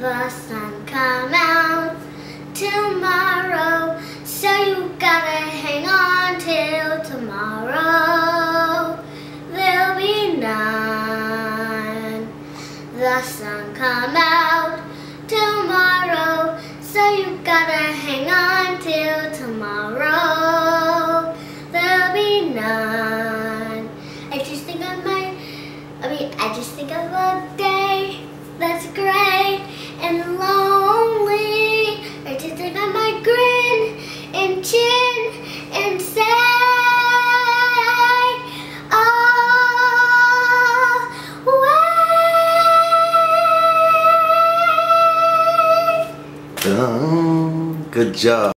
the sun come out tomorrow, so you gotta hang on till tomorrow. There'll be none. The sun come out tomorrow, so you gotta hang on till tomorrow. There'll be none. I just think of a day that's gray and lonely. I just think I might grin and chin and say, oh, wait. Good job.